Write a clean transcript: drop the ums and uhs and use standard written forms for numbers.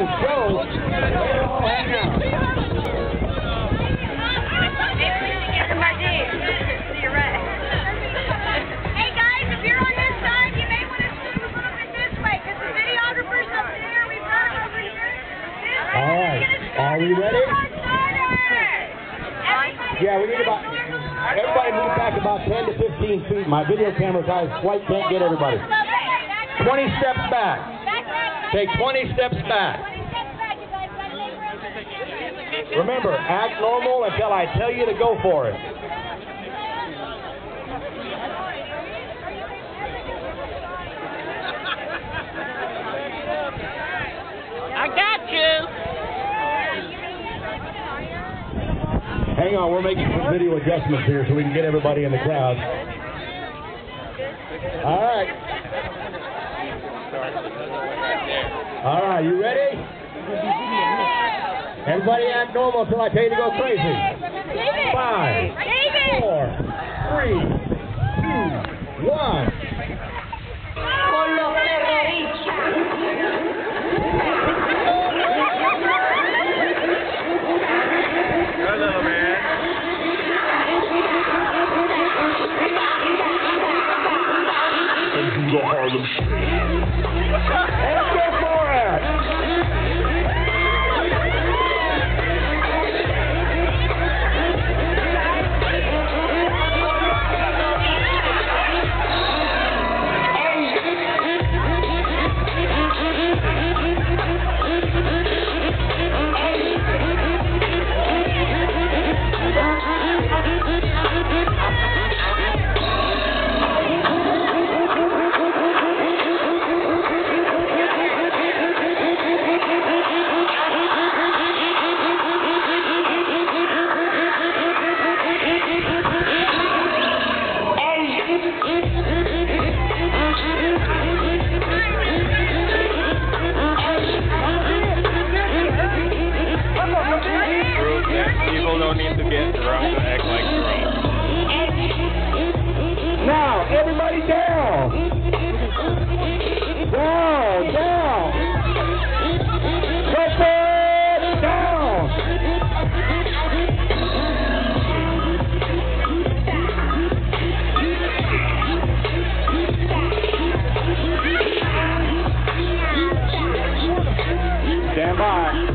show. Hang out. Hey guys, if you're on this side, you may want to scoot a little bit this way because the videographer's up there. We've got him over here. All right. Are we ready? Yeah, we need about, everybody move back about 10 to 15 feet. My video camera guys, flight can't get everybody. 20 steps back. Take 20 steps back. Remember, act normal until I tell you to go for it. I got you. Hang on, we're making some video adjustments here so we can get everybody in the crowd. All right. All right, you ready? Everybody act normal until I tell you to go crazy. 5, 4, 3, 2, 1. Hello, man. And do the Harlem Shake. Let's go for it. People don't need to get drunk to act like drunk. Now, everybody down. Down, down. Go forward, down. Stand by.